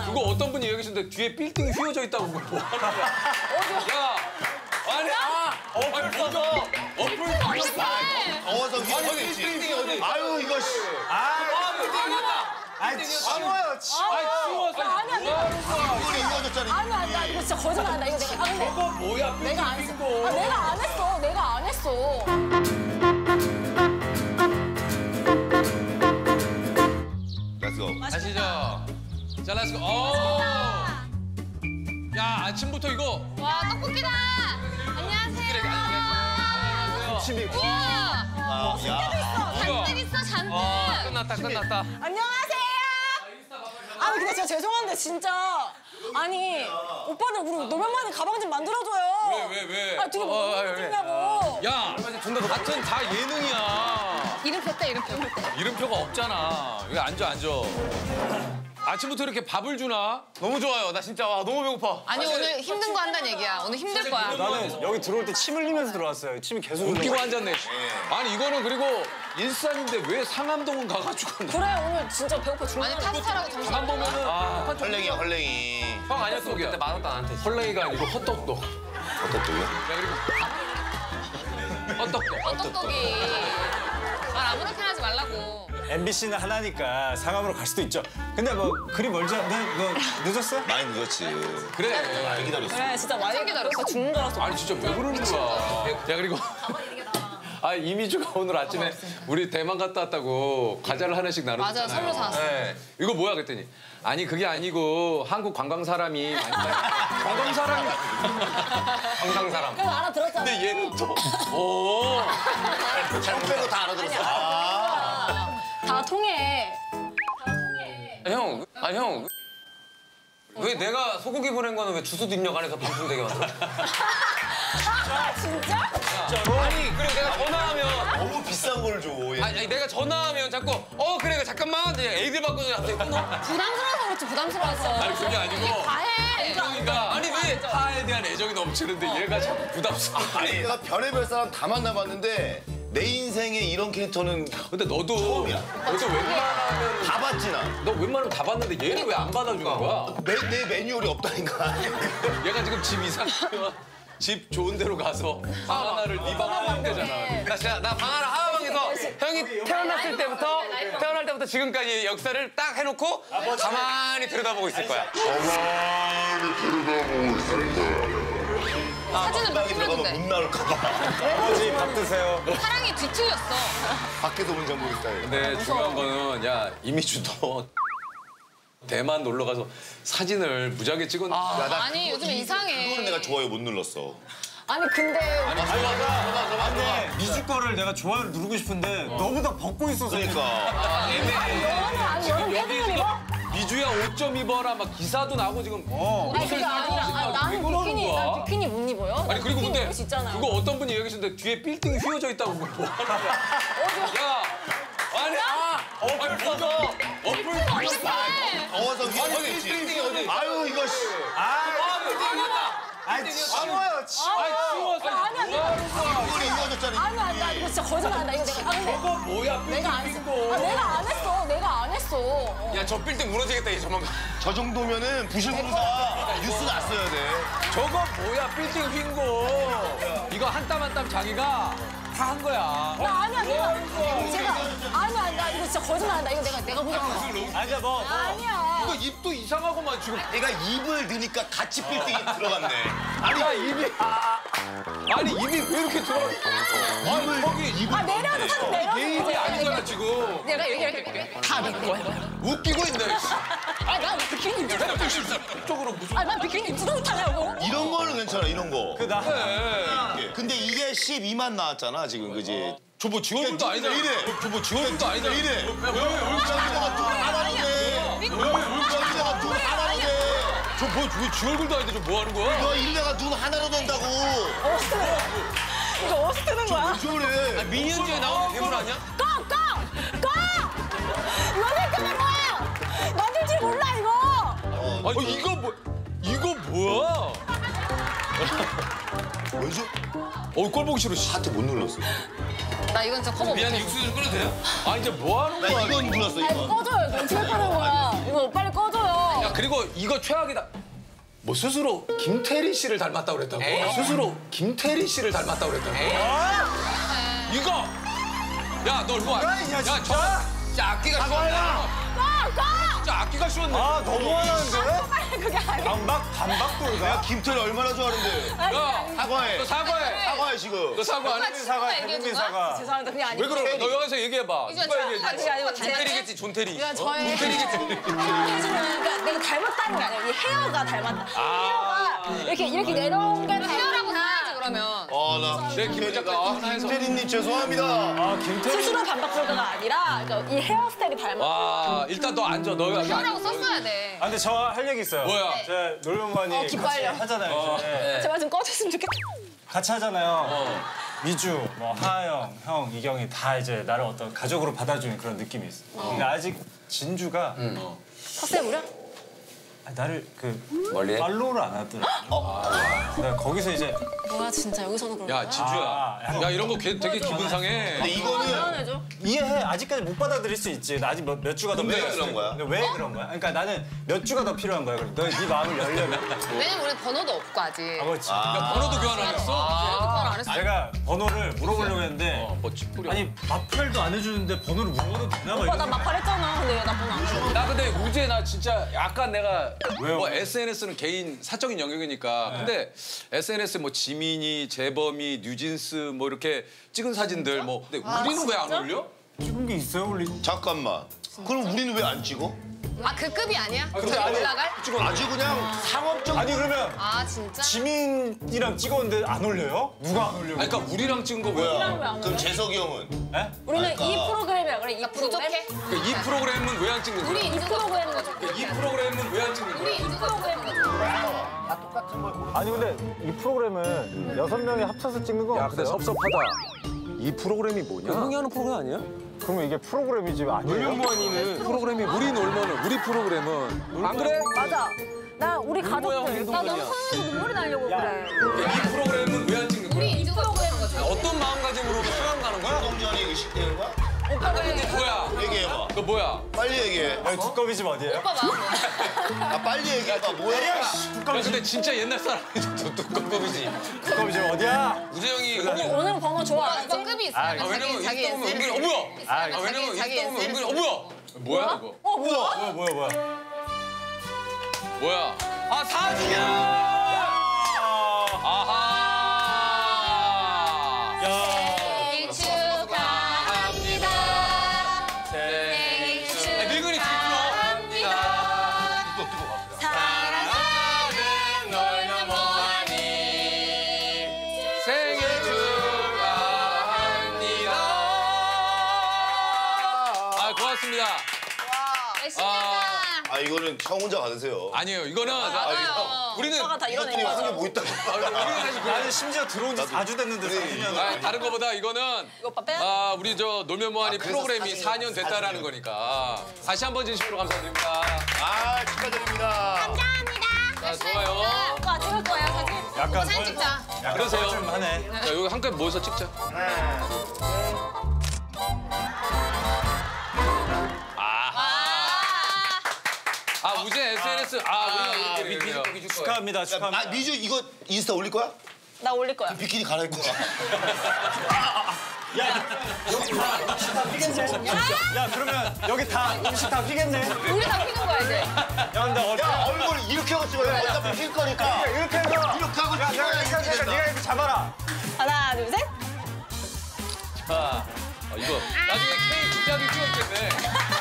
그거 어떤 분이 얘기하셨는데 뒤에 빌딩이 휘어져 있다고 뭐 하는 거야? 야, 아니, 더워서 빌딩이 어디? 아유 이거 씨. 빌딩이 치워요. 치워서. 이불이 이어졌잖아. 아니, 이거 진짜 거짓말한다. 이거 내가. 근데 저거 뭐야? 내가 안 빌딩 했어. 빙고. 내가 안 했어. 렛츠고. 가시죠. 자, 렛츠고. 야, 아침부터 이거. 와, 떡볶이다. 안녕하세요. 침이. 우와. 잔뜩 있어, 잔뜩. 끝났다. 안녕하세요. 아니 근데 진짜 죄송한데 진짜 아니 오빠들 우리 노면만에 가방 좀 만들어줘요. 왜? 아 되게 뭐 못했냐고. 야, 같은 다 예능이야. 이름표. 이름표가 없잖아. 여기 앉아. 아침부터 이렇게 밥을 주나? 너무 좋아요. 나 진짜 와 너무 배고파. 아니, 오늘 힘든 거 한다는 얘기야. 오늘 힘들 거야. 나는 여기 들어올 때 침 흘리면서 들어왔어요. 침이 계속 웃기고 흘러. 앉았네. 아니 이거는 그리고 일산인데 왜 상암동은 가가지고 그래 오늘 진짜 배고파 죽는 아니, 파스타라고 점심. 안 보면은 헐랭이야 헐랭이. 형 아니었으면 그때 많았다 나한테. 헐랭이가 아니고 헛떡떡. 어떻고요? 야 그리고 헛떡떡. 떡떡이. 말 아무렇게나 하지 말라고. MBC는 하나니까 상암으로 갈 수도 있죠. 근데 뭐 그리 멀지 않... 너 늦었어? 많이 늦었지. 그래. 많이 기다렸어. 그래 진짜 많이 기다렸어. 죽는 줄 알았어. 아니 진짜 왜 그러는 거야. 야 그리고 이미주가 오늘 아침에 우리 대만 갔다 왔다고 과자를 하나씩 나눠줬잖아요. 맞아, 선물 사왔어. 네. 이거 뭐야 그랬더니 아니 그게 아니고 한국 관광 사람이 관광 사람이 정상 사람. 그럼 알아들었잖아. 근데 얘는 또 오. 형 빼고 다 알아들었어. 다 통해. 형. 왜 내가 소고기 보낸 거는 왜 주소도 입력 안 해서 방송되게 만들어? 진짜? 아니 그리고 내가 전화하면 너무 비싼 걸 줘. 얘. 아니 내가 전화하면 자꾸 그래 잠깐만 이제 애들 바꿔서 갑자기 끊어. 부담스러워서 그렇지, 부담스러워서. 아니 그게 아니고 과해. 그러니까 아니 왜 파에 대한 애정이 넘치는데 얘가 자꾸 부담스러워. 아니 내가 별의별 사람 다 만나봤는데 내 인생에 이런 캐릭터는 근데 너도 처음이야. 웬만하면 다 봤지 나. 너 웬만하면 다 봤는데 얘는 왜 안 받아주는 거야? 내 매뉴얼이 없다니까. 얘가 지금 집 이상 집 좋은 데로 가서 방 하나를 네 방 하면 되잖아. 나 방 하나 하방에서 형이 태어날 때부터 지금까지 역사를 딱 해놓고 가만히 들여다보고 있을 거야. 사진을 못 방에 들어가면 찍는데. 문 나올까 봐. 아버지 밥 드세요. 사랑이 뒤틀렸어. 밖에서 문장 보고 있다. 근데 중요한 거는 야 이미주도 대만 놀러 가서 사진을 무지하게 찍었는데 아니, 요즘에 이상해. 그거는 내가 좋아요 못 눌렀어. 아니 근데 근데 미주 거를 내가 좋아요를 누르고 싶은데 너보다 벗고 있어서. 그러니까. 아니 여름 패딩을 입어? 미주야 옷 좀 입어라 막 기사도 나고 지금 아니 그게 아니라 나는 난 비키니 못 입어요. 아니 그리고 비키니 근데 입을 수 있잖아요. 그거 어떤 분이 얘기하셨는데 뒤에 빌딩이 휘어져 있다고 뭐 하는 거야. 야 아니 더워서 아니 빌딩이 어디 아유 이거 씨. 아니 치워요. 치워서 이불이 이어졌잖아. 아니 나 이거 진짜 거짓말한다. 이거 내가 저거 뭐야 내가 안 빌딩 했어. 빙고. 내가 안 했어. 야 저 빌딩 무너지겠다 이 조만간. 저 정도면은 부실공사 뉴스 났어야 돼. 저거 뭐야 빌딩 빙고. 이거 한 땀 한 땀 자기가 다 한 거야. 나 아니야 나 이거 진짜 거짓말한다. 이거 내가 보자고. 아니야 뭐. 아니야. 이거 입도 이상하고만 지금. 내가 입을 넣으니까 같이 빌딩이 들어갔네. 아니 입이 왜 이렇게 들어? 아니 거기 입을 내려도 사진 내려. 내 입이 아니잖아 지금. 내가 이렇게 다내 거야. 웃기고 있네. 난 비키니 입지. 이쪽으로 무슨? 난 비키니 입지도 못하냐고. 이런 거는 괜찮아 이런 거. 나 근데 이게 12만 나왔잖아 지금 그지? 저뭐 지원금도 아니잖아. 이래. 저뭐 지원금도 아니잖아. 이래. 왜 울창이가 돈 하나도 돼? 왜 울창이가 돈 하나도 돼? 저뭐 지원금도 아닌데 저 뭐 하는 거야? 너 일내가 눈 하나로 된다고. 이거 어디서 뜨는 거야? 저래. 미니언즈에 나오는 괴물 아니야? 꺼! 너네 끄는 거야! 너들 줄 몰라 이거! 아니 이거 뭐야? 왜죠? 꼴 보기 싫어. 하트 못 눌렀어. 나 이건 진짜 커버 미안해 못해. 육수 좀 끓여도 돼요? 아 이제 뭐 하는 나 거야? 이건 눌렀어 이거 이건. 꺼줘요. 이거 어떻게 끄는 거야? 이거 빨리 꺼줘요. 그리고 이거 최악이다. 뭐 스스로 김태리 씨를 닮았다고 그랬다고. 스스로 김태리 씨를 닮았다고 그랬다고. 이거. 야, 너 일로 와. 야, 진짜? 진짜 악기가 쉬웠네. 진짜 악기가 쉬웠네. 아, 너무 화나는데? 그게 아니야. 반박 돌가? 내가 김태리 얼마나 좋아하는데. 야, 사과해. 너 사과해. 사과해 지금. 너 사과 안 해? 사과, 국민 사과. 죄송합니다. 그게 아니고. 왜 그래? 너 여기서 얘기해봐. 이제 누가 얘기해? 그게 아니고 제가 존테리겠지, 존테리. 이건 저의 존테리겠지. 그러니까 내가 닮았다는 게 아니라 이 헤어가 닮았다. 헤어가 이렇게 내려온 게 헤어라고 닮았다. 해야지 그러면. 나 내 김 작가 하나 해서. 김태리님 죄송합니다. 아, 김태리. 스스로 반박불가가 아니라 그러니까 이 헤어스타일이 닮았다. 와, 일단 너 앉아. 너 여기 헤어라고 앉아. 썼어야 돼. 아, 근데 저 할 얘기 있어요. 뭐야? 제 놀면만이 같이 기빨려. 하잖아요. 이제. 제발 좀 꺼졌으면 좋겠다. 같이 하잖아요. 미주, 뭐 하영, 형, 이경이 다 이제 나를 어떤 가족으로 받아주는 그런 느낌이 있어. 근데 아직 진주가 텃세 부려? 나를 멀리 해? 팔로우를 안 하더라고. 내가 거기서 이제 뭐야 진짜 여기서도 그런 야, 거야? 진주야. 야, 이런 거 되게 기분 상해. 근데 이거는 표현해줘. 이해해. 아직까지 못 받아들일 수 있지. 나 아직 몇 주가 더 왜 필요했어. 그런 거야? 근데 왜 그런 거야? 그러니까 나는 몇 주가 더 필요한 거야. 너 네 마음을 열려면. 왜냐면 우리 번호도 없고 아직. 그렇지. 야, 번호도 교환 안 했어? 그건 안 했어. 내가 번호를 물어보려고 했는데 뭐 찌뿌려. 아니 마팔도 안 해주는데 번호를 물어봐도 되나 봐. 오빠 나 막말했잖아. 근데 왜 나 번호 안 줘? 나 근데 우재 나 진짜 약간 내가 왜요? 뭐 SNS는 개인 사적인 영역이니까 근데 SNS 뭐 지민이, 재범이, 뉴진스 뭐 이렇게 찍은 사진들 뭐 근데 우리는 왜 안 올려? 찍은 게 있어요, 우리? 잠깐만. 그럼 우리는 왜 안 찍어? 아 그 급이 아니야? 근데 저기 아니, 올라갈? 아주 그냥 상업적. 아니 그러면 아 진짜? 지민이랑 찍었는데 안 올려요? 누가 안 올려? 아니 그러니까 우리랑 찍은 거 뭐야? 왜안 그럼 올려? 재석이 형은? 에? 우리는 이 프로그램이라 그래. 이 나 부족해? 프로그램. 이 프로그램은 왜 안 찍는 거야? 우리 인증 프로그램은 이 프로그램은 왜 안 찍는 거야? 우리 인증 프로그램 아니 근데 이 프로그램은 6명이 합쳐서 찍는 건 없어요? 섭섭하다. 이 프로그램이 뭐냐? 형이 하는 프로그램 아니야? 그러면 이게 프로그램이지 아니에요? 놀면뭐하니는 프로그램이 우리 놀면은 우리 프로그램은 안 그래? 맞아. 나 우리 가족들. 나 너무 동물이야. 화내서 눈물이 나려고 그래. 이 프로그램은 왜 안 찍는 거야? 우리 인증 프로그램 어떤 마음가짐으로 수강 가는 거야? 동전이 이거 식대는 거야? 뭐야? 얘기해봐. 너 뭐야? 빨리 얘기해. 아니 두꺼비 집 어디예요? 오빠 마음 아 빨리 얘기해봐. 뭐야? 야 근데 진짜 옛날 사람이 뚜껑급이지. 두꺼비 집 어디야? 우재 형이 오늘 번호 좋아. 완전 급이 있어. 왜냐면 자기 있다 보면 은근히 SNS. 뭐야? 아, 왜냐면 자기 있다 보면 SNS. 은근히 뭐야? 뭐야 이거? 뭐야? 뭐야? 아 4주년! 아하. 생일 축하합니다. 생일 늙은이 축하합니다. 사랑하는 놀면 뭐하니. 생일 축하합니다. 아 고맙습니다. 열심히 하자. 아 이거는 형 혼자 받으세요. 아니에요 이거는 맞아요. 우리는 오빠가 다 이런 이것들이 애야. 하는 게뭐 있다고. 나는 심지어 들어온 지 4주 됐는데 4주년. 아, 다른 거보다 이거는 이거 오빠 빼. 우리 저 놀면 뭐하니 그래서 프로그램이 4년 됐다라는 거니까 다시 한번 진심으로 감사드립니다. 아 축하드립니다. 감사합니다. 자, 좋아요. 오빠 찍을 거예요 사진? 약간 사진 찍자. 그러세요. 좀 하네. 자, 여기 한껏 모여서 찍자. 우재 SNS. 우리가 이렇게 줄 거야. 축하합니다. 아 축하합니다. 미주 이거 인스타 올릴 거야? 나 올릴 거야. 비키니 갈아입고 와. 야 그러면 여기 다 음식 다 피겠네. 우리 다 피는 거야 이제. 야 근데 야 얼굴 이렇게 하고 찍어야 돼. 어차피 필 거니까. 이렇게 해서 이렇게 하고 야 찍어야 내가 이렇게 된다. 네가 이렇게 잡아라. 하나 둘 셋. 이거 나중에 K 부작이 찍었겠네.